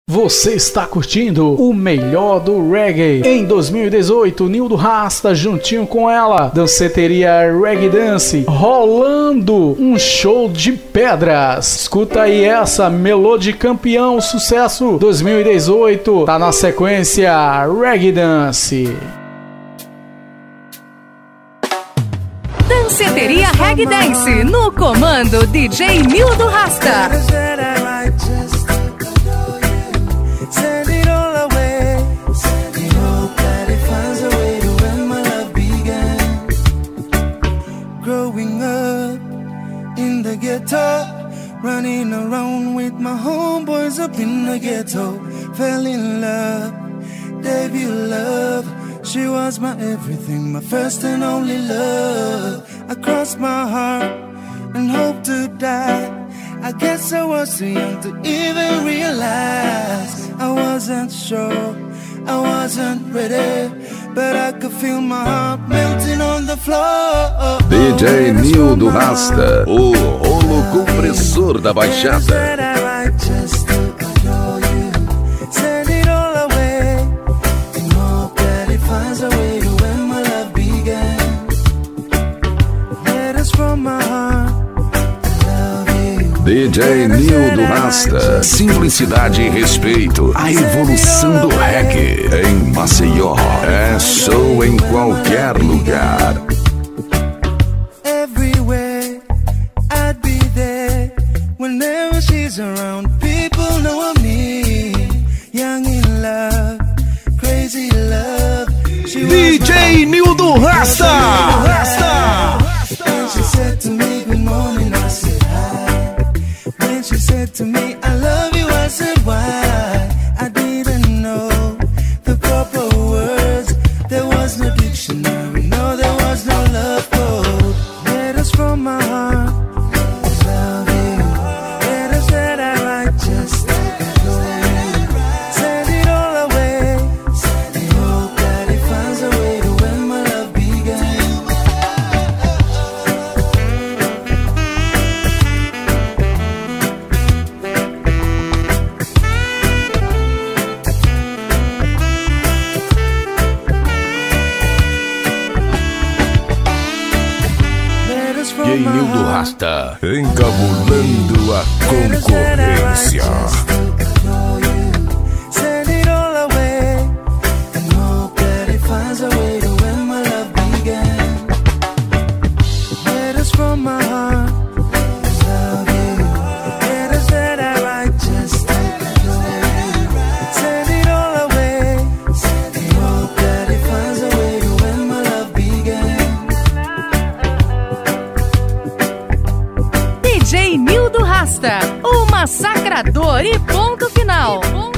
Você está curtindo o melhor do reggae. Em 2018, Nildo Rasta juntinho com ela, danceteria Reggae Dance, rolando um show de pedras. Escuta aí essa Melody Campeão, sucesso 2018. Tá na sequência Reggae Dance. Danceteria Reggae Dance, no comando DJ Nildo Rasta. Running around with my homeboys up in the ghetto. Fell in love, debut love. She was my everything, my first and only love. I crossed my heart and hoped to die. I guess I was too young to even realize. I wasn't sure, I wasn't ready, but I could feel my heart melting on the floor. DJ Nildo Rasta, o rolo compressor da Baixada. DJ Nildo Rasta, simplicidade e respeito, a evolução do reggae. Em Maceió, é show em qualquer lugar. Everywhere, I'd be there. Whenever she's around, people know me. Young in love, crazy love. DJ Nildo Rasta. And she said to me, good morning, I said hi. When she said to me, I love you, I said why. I didn't know the proper words. There was no dictionary, no, there was no love code. Letters from my heart, love you. Letters that I write just to adore you. Send it all away. Hope that it finds a way to when my love began. DJ Nildo Rasta, encabulando a concorrência. Send it all away and hope that it finds a way to when my love began. Letters from my heart, love you. Letters that I write just to adore you. Send it all away and hope that it finds a way to when my love began. DJ Nildo Rasta, o massacrador e ponto final.